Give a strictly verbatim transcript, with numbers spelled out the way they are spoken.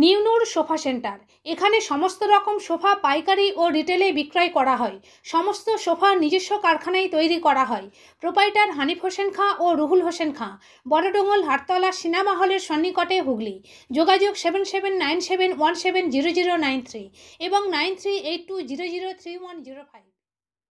নিউনুর sofa centre. এখানে সমস্ত রকম সোফা পাইকারি ও রিটেলে বিক্রয় করা হয়। সমস্ত সোফা নিজস্ব কারখানায় তৈরি করা হয়। প্রোপাইটার হানিফ হোসেন খাঁ ও রুহুল হোসেন খাঁ, বড়ডোঙ্গল হাটতলা সিনেমা হলের সন্নিকটে, হুগলি। যোগাযোগ seven seven nine seven one seven zero zero nine three এবং nine three eight two zero zero three one zero five.